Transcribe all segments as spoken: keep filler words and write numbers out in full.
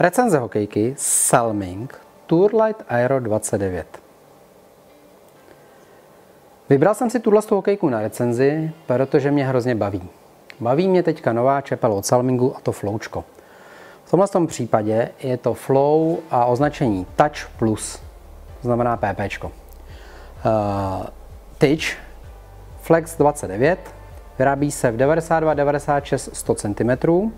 Recenze hokejky Salming Tourlight Aero dvacet devět. Vybral jsem si tuhle hokejku na recenzi, protože mě hrozně baví. Baví mě teďka nová čepel od Salmingu, a to Flowčko. V tomhle tom případě je to Flow a označení Touch Plus, to znamená PPčko. Uh, Tyč Flex dvacet devět vyrábí se v devadesát dva devadesát šest sto centimetrů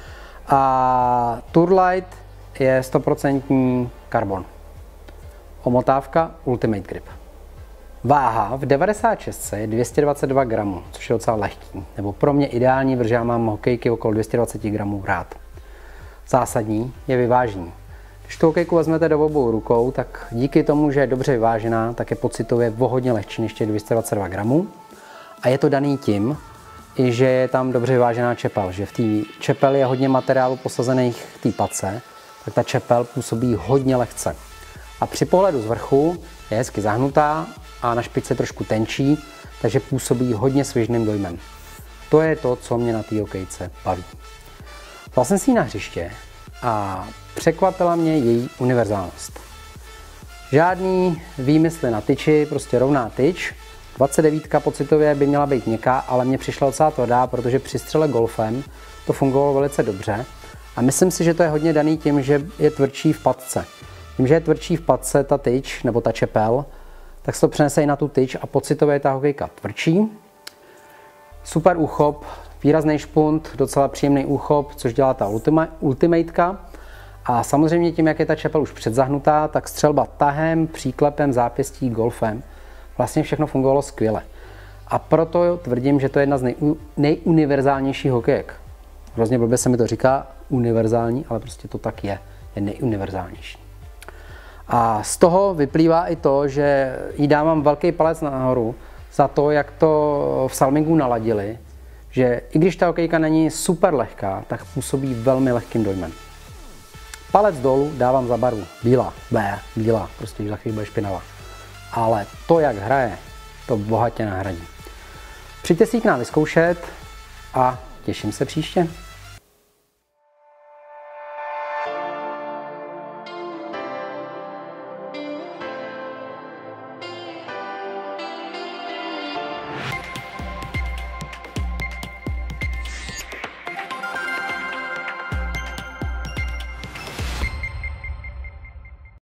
a Tourlight je sto procent karbon. Omotávka Ultimate Grip. Váha v devadesát šest je dvě stě dvacet dva gramů, což je docela lehký. Nebo pro mě ideální, protože já mám hokejky okolo dvě stě dvacet gramů rád. Zásadní je vyvážení. Když tu hokejku vezmete do obou rukou, tak díky tomu, že je dobře vyvážená, tak je pocitově o hodně lehčí než těch dvě stě dvacet dva gramů. A je to daný tím, i že je tam dobře vyvážená čepel, že v té čepeli je hodně materiálu posazených v té pace, tak ta čepel působí hodně lehce. A při pohledu z vrchu je hezky zahnutá a na špičce trošku tenčí, takže působí hodně svižným dojmem. To je to, co mě na té hokejce baví. Dal jsem si ji na hřiště a překvapila mě její univerzálnost. Žádný výmysly na tyči, prostě rovná tyč. dvacet devět pocitově by měla být měkká, ale mně přišla docela tvrdá, protože při střele golfem to fungovalo velice dobře. A myslím si, že to je hodně daný tím, že je tvrdší v patce. Tím, že je tvrdší v patce ta tyč, nebo ta čepel, tak se to přenese i na tu tyč a pocitově je ta hokejka tvrdší. Super úchop, výrazný špunt, docela příjemný úchop, což dělá ta ultima, ultimatka. A samozřejmě tím, jak je ta čepel už předzahnutá, tak střelba tahem, příklepem, zápěstí, golfem, vlastně všechno fungovalo skvěle. A proto tvrdím, že to je jedna z nej, nejuniverzálnějších hokejek. Hrozně blbě se mi to říká univerzální, ale prostě to tak je, je nejuniverzálnější. A z toho vyplývá i to, že jí dávám velký palec nahoru za to, jak to v Salmingu naladili, že i když ta hokejka není super lehká, tak působí velmi lehkým dojmem. Palec dolů dávám za barvu. Bílá, bé, bílá, prostě už za chvíli bude špinavá. Ale to, jak hraje, to bohatě nahradí. Přijďte si ji k nám vyzkoušet a těším se příště.